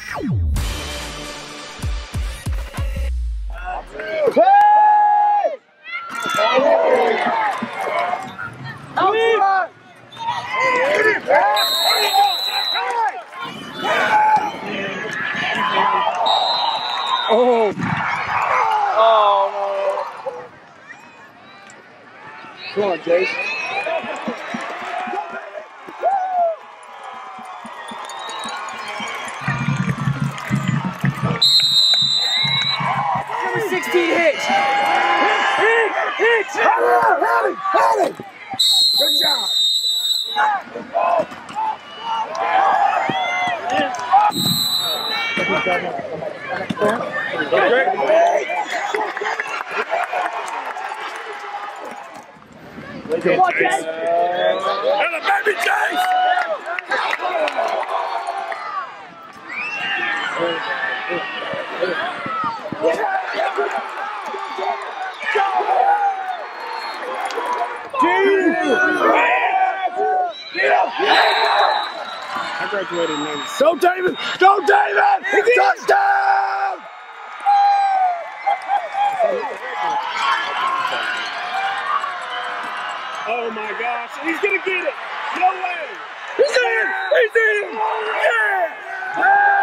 Oh. Oh, no. Come on, Jace. Number 16, Hitch. Hitch. Had it. Good job. Come on, Chase! Hello, baby, Chase! I graduated in 90. Go, David! Go, David! Touchdown! Oh my gosh, he's gonna get it! No way! He's in! He's in! Yeah!